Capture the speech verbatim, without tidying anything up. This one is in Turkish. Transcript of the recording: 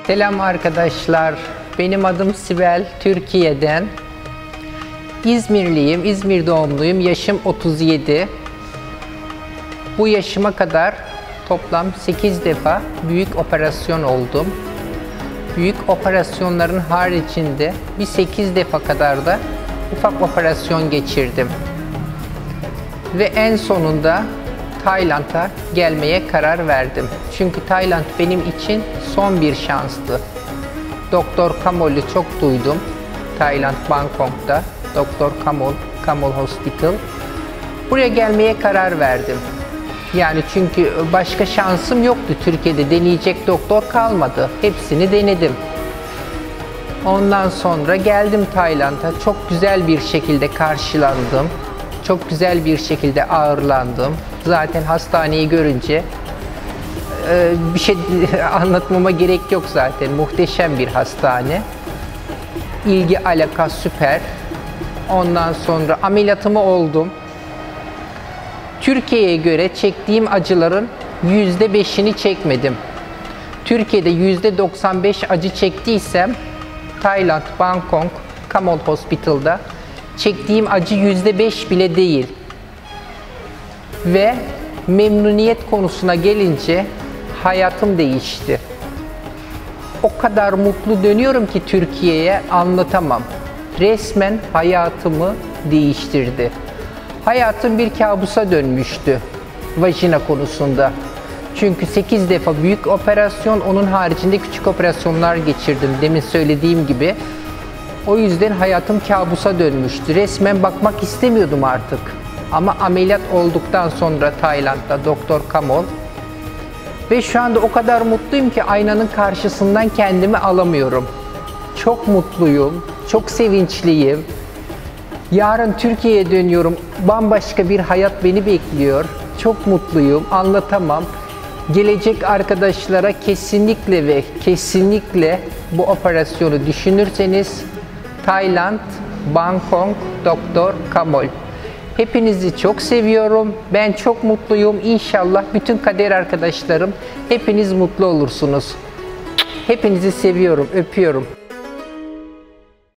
Selam arkadaşlar. Benim adım Sibel, Türkiye'den. İzmirliyim, İzmir doğumluyum. Yaşım otuz yedi. Bu yaşıma kadar toplam sekiz defa büyük operasyon oldum. Büyük operasyonların haricinde bir sekiz defa kadar da ufak operasyon geçirdim. Ve en sonunda Tayland'a gelmeye karar verdim. Çünkü Tayland benim için son bir şanstı. Doktor Kamol'u çok duydum. Tayland, Bangkok'ta. Doktor Kamol, Kamol Hospital. Buraya gelmeye karar verdim. Yani çünkü başka şansım yoktu. Türkiye'de deneyecek doktor kalmadı. Hepsini denedim. Ondan sonra geldim Tayland'a. Çok güzel bir şekilde karşılandım. Çok güzel bir şekilde ağırlandım. Zaten hastaneyi görünce e, bir şey anlatmama gerek yok zaten. Muhteşem bir hastane. İlgi alaka süper. Ondan sonra ameliyatımı oldum. Türkiye'ye göre çektiğim acıların yüzde beşini çekmedim. Türkiye'de yüzde doksan beş acı çektiysem Tayland, Bangkok, Kamol Hospital'da çektiğim acı yüzde beş bile değil. Ve memnuniyet konusuna gelince hayatım değişti. O kadar mutlu dönüyorum ki Türkiye'ye, anlatamam. Resmen hayatımı değiştirdi. Hayatım bir kabusa dönmüştü vajina konusunda. Çünkü sekiz defa büyük operasyon, onun haricinde küçük operasyonlar geçirdim demin söylediğim gibi. O yüzden hayatım kabusa dönmüştü. Resmen bakmak istemiyordum artık. Ama ameliyat olduktan sonra Tayland'da Doktor Kamol ve şu anda o kadar mutluyum ki aynanın karşısından kendimi alamıyorum. Çok mutluyum, çok sevinçliyim. Yarın Türkiye'ye dönüyorum. Bambaşka bir hayat beni bekliyor. Çok mutluyum, anlatamam. Gelecek arkadaşlara kesinlikle ve kesinlikle bu operasyonu düşünürseniz Tayland, Bangkok, Doktor Kamol. Hepinizi çok seviyorum. Ben çok mutluyum. İnşallah bütün kader arkadaşlarım hepiniz mutlu olursunuz. Hepinizi seviyorum, öpüyorum.